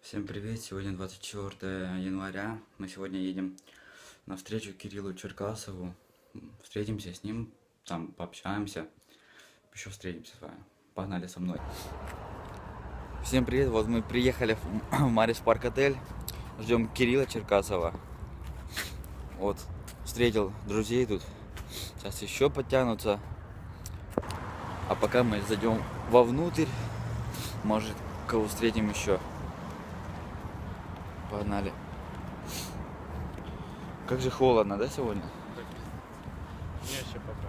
Всем привет! Сегодня 24 января. Мы сегодня едем на встречу к Кириллу Черкасову. Встретимся с ним, там пообщаемся. Еще встретимся с вами. Погнали со мной. Всем привет! Вот мы приехали в Марис Парк отель. Ждем Кирилла Черкасова. Вот, встретил друзей тут. Сейчас еще подтянутся. А пока мы зайдем вовнутрь. Может, кого встретим еще. Погнали. Как же холодно, да, сегодня? Я еще пока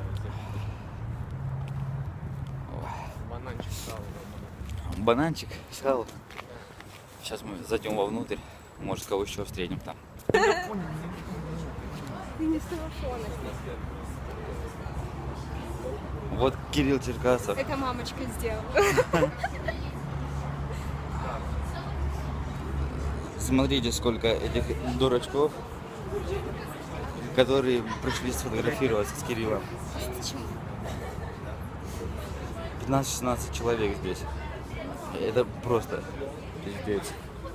бананчик сало. Бананчик, сало. Сейчас мы зайдем вовнутрь. Может, кого еще встретим там. Ты не с телефона. Вот Кирилл Черкасов. Это мамочка сделала. Смотрите, сколько этих дурачков, которые пришли сфотографироваться с Кириллом. 15-16 человек здесь. Это просто пиздец.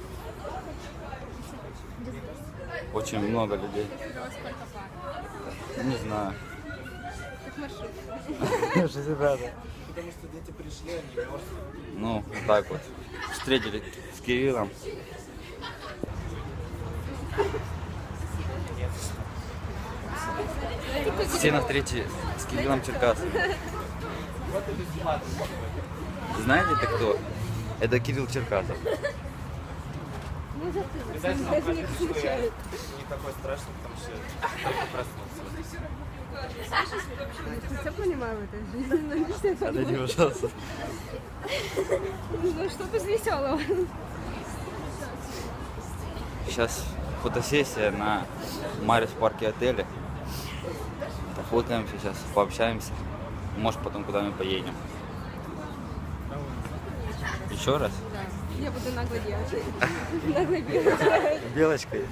Очень много людей. Не знаю. Как маршрут. Потому что дети пришли, они мертвые. Ну, вот так вот. Встретились с Кириллом. Все на встрече с Кириллом Черкасовым. Знаете, это кто? Это Кирилл Черкасов. Ну, Кстати, даже нам не кажется, что я замечают. не такой страшный, потому что только проснулся. Ты все понимаю в этой жизни, но не все Отойди, понимают. пожалуйста. Ну, что без веселого. Сейчас фотосессия на Марис Парке отеля. Пофоткаемся сейчас, пообщаемся. Может, потом куда-нибудь поедем. Еще раз? Да. Я буду наглой девочкой. Наглой белочкой. Белочкой.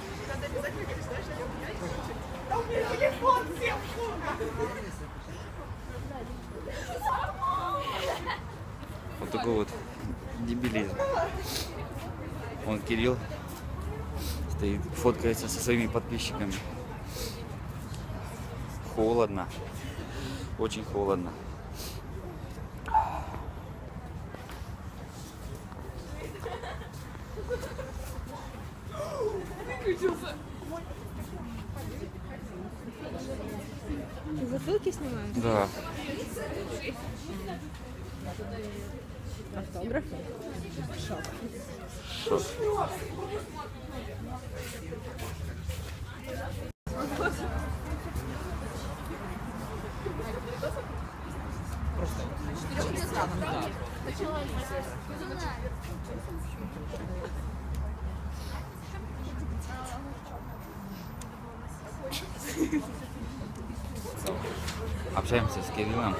Вот такой вот дебилизм. Вон Кирилл стоит, фоткается со своими подписчиками. Холодно. Очень холодно. Ты затылки снимаешь? Да. Автограф? Шок. Шок. Общаемся с Кириллом.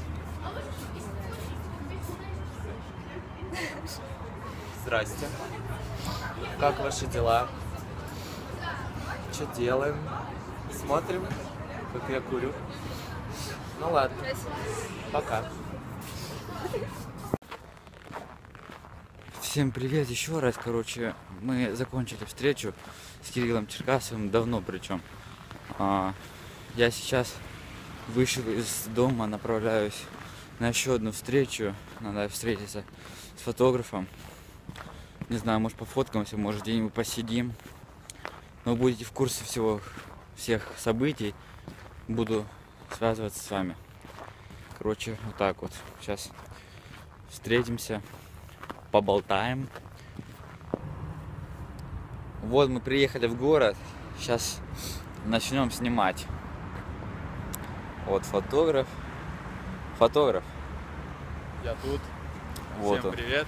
Здрасте. Как ваши дела? Что делаем? Смотрим, как я курю. Ну ладно. Пока. Всем привет еще раз. Короче, мы закончили встречу с Кириллом Черкасовым, давно причем. Я сейчас вышел из дома, направляюсь на еще одну встречу. Надо встретиться с фотографом. Не знаю, может пофоткаемся, может где-нибудь посидим. Но вы будете в курсе всех событий. Буду связываться с вами. Короче, вот так вот. Сейчас встретимся, поболтаем. Вот мы приехали в город. Сейчас начнем снимать. Вот фотограф. Фотограф. Я тут. Вот Всем он. привет.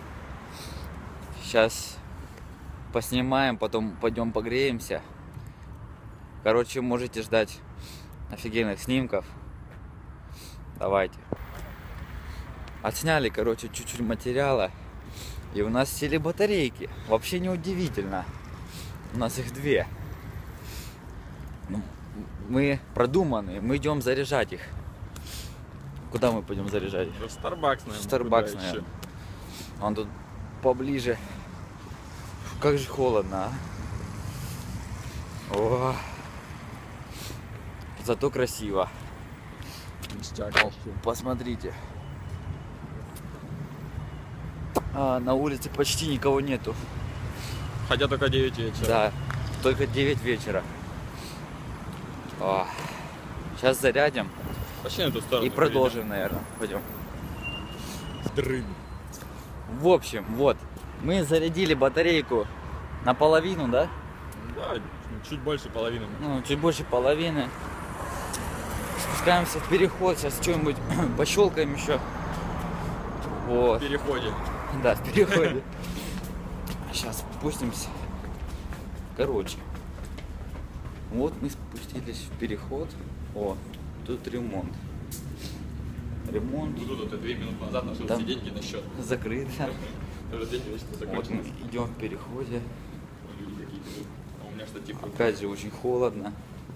Сейчас поснимаем, потом пойдем погреемся. Короче, можете ждать офигенных снимков. Давайте. Отсняли, короче, чуть-чуть материала. И у нас сели батарейки. Вообще не удивительно. У нас их 2. Мы продуманные, мы идем заряжать их. Куда мы пойдем заряжать? В Starbucks, наверное. Starbucks, наверное. Он тут поближе Как же холодно, а? О, зато красиво. Посмотрите. На улице почти никого нету. Хотя только 9 вечера. Да, только 9 вечера. Сейчас зарядим Пошли на ту сторону. и продолжим, наверное. Пойдем. Дрын. В общем, вот, мы зарядили батарейку наполовину, да? Да, чуть больше половины. Ну, чуть больше половины. Спускаемся в переход, сейчас что-нибудь пощелкаем еще. Вот. В переходе. Да, в переходе. Сейчас спустимся. Короче. Вот мы спустились в переход. О, тут ремонт. Ремонт Тут вот 2 минуты назад нашел Там все деньги на счет. закрыт. Уже деньги вечно Вот мы закончились. идем в переходе. Люди какие-то тут. А у меня штатив. Опять же очень холодно.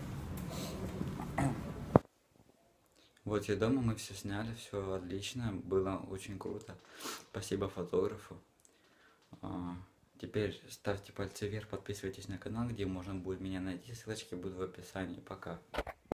Вот я дома, мы все сняли, все отлично, было очень круто. Спасибо фотографу. Теперь ставьте пальцы вверх, подписывайтесь на канал, где можно будет меня найти, ссылочки будут в описании. Пока.